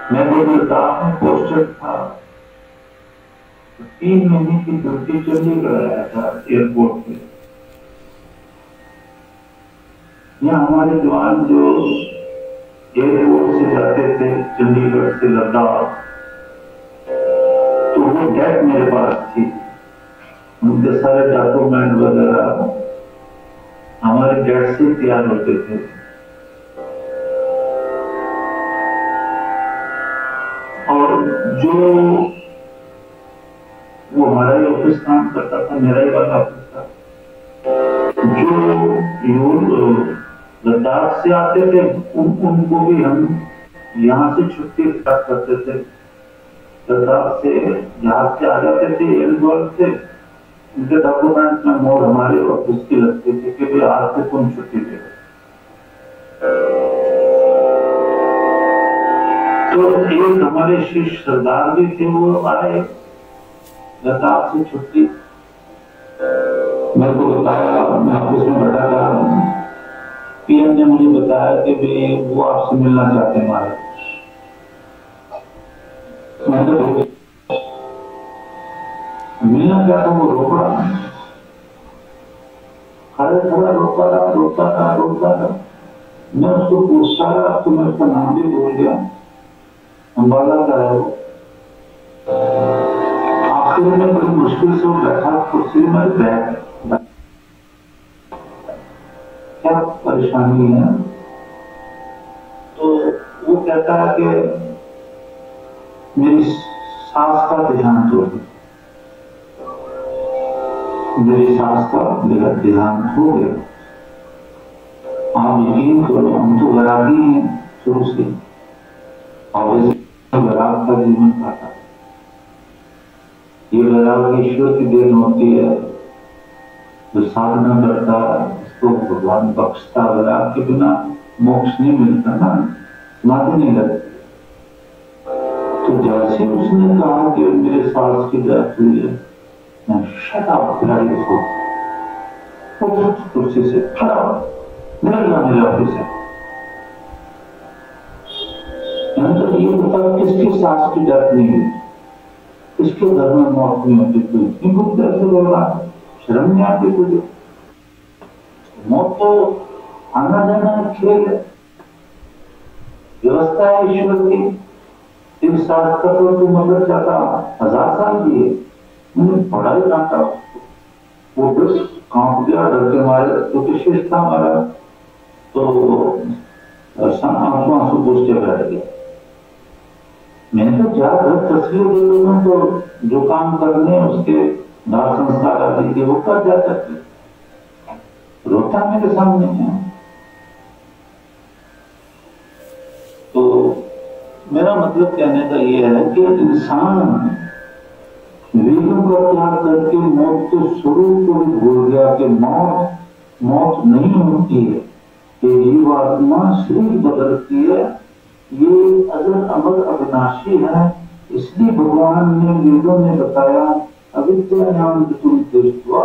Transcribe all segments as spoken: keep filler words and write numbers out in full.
मैं वो लद्दाख में पोस्टेड था, तीन महीने की ड्यूटी चंडीगढ़ आया था एयरपोर्ट पे। यहाँ हमारे जवान जो एयरपोर्ट से जाते थे चंडीगढ़ से लद्दाख, तो वो डेट मेरे पास थी, उनके सारे डॉक्यूमेंट वगैरह हमारे डेट से तैयार होते थे। और जो वो हमारा ही ऑफिस काम करता था, मेरा ही वाला ऑफिस था, जो लद्दाख से आते थे उन, उनको भी हम यहाँ से छुट्टी स्टार्ट करते थे। लद्दाख से जहाज से आ जाते थे एयरपोर्ट से, उनके डॉक्यूमेंट में मोड़ हमारे ऑफिस की लगती थी कि भाई आज से तुम छुट्टी दे। तो एक हमारे शिष्य सरदार भी थे, वो आए लद्दाख से छुट्टी, मेरे को बताया, मैं ऑफिस में बैठा था, पीएम ने मुझे बताया कि भाई वो आपसे मिलना चाहते हैं हमारे। मैंने मिलना क्या था, वो रोका, खड़े खड़ा रोका रहा रोका रहा रोका रहा। मैं उसको पूछता रहा तो मैं उसका नाम भी भूल गया, अंबाला का है वो। आखिर में बड़ी मुश्किल से बैठा कुर्सी में, बैठ क्या परेशानी है, तो वो कहता है कि मेरी सास का देहांत हो गया, मेरी सास का देहांत हो गया। आप यकीन करो, हम तो वैरागी हैं शुरू से, और वैराग का जीवन खाता है। ये वैराग ईश्वर की देन होती है, जो साधना करता है उसको भगवान बख्शता। वैराग के बिना मोक्ष नहीं मिलता ना, समाधि नहीं लगती। तो जैसे उसने कहा कि मेरे सास की डेथ हुई है, मैं शट अप खिलाड़ी को कुर्सी से खड़ा निकल गया मेरे ऑफिस से। मैंने तो ये बता किसकी सास की डेथ नहीं हुई, इसके घर में मौत नहीं होती, कोई बुद्ध ऐसे बोल रहा है, शर्म नहीं आती तुझे? मौत तो आना जाना खेल है, व्यवस्था है ईश्वर की। तीन साल का तो तू मगर जाता हजार साल की है, मैंने बड़ा ही डांटा उसको, वो बस कांप गया, डर के मारे, तो विशेष था हमारा, तो आंसू आंसू पूछ के बैठ गया। मैंने तो जाकर तस्वीर दे दूंगा, तो जो काम करने उसके दाह संस्कार आदि के वो कर जा सकते, रोता मेरे सामने है। तो मेरा मतलब कहने का ये है कि इंसान वेदों का त्याग करके मौत के स्वरूप को भी भूल गया कि मौत मौत नहीं होती है, कि जीवात्मा शरीर बदलती है, ये अजर अमर अविनाशी है। इसलिए भगवान ने वेदों में बताया अविद्यायाम मृत्युम तीर्थवा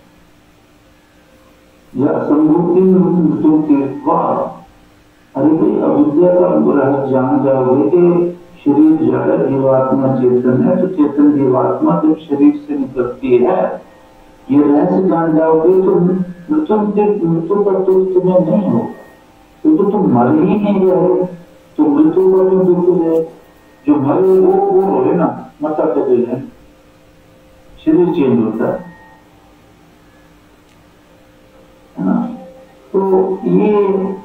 या संभूति मृत्युम तीर्थवा। अरे भाई अविद्या का रहस्य जान जाओगे कि शरीर जड़ है, जीवात्मा चेतन है, तो चेतन जीवात्मा जब शरीर से निकलती है, ये रहस्य जान जाओगे तो मृत्यु मृत्यु का दुख तुम्हें नहीं होगा, क्योंकि तो तुम मर ही नहीं रहे, तो मृत्यु का जो दुख है, जो मरे वो वो रोए ना, मरता कभी है, शरीर चेंज होता है ना। तो ये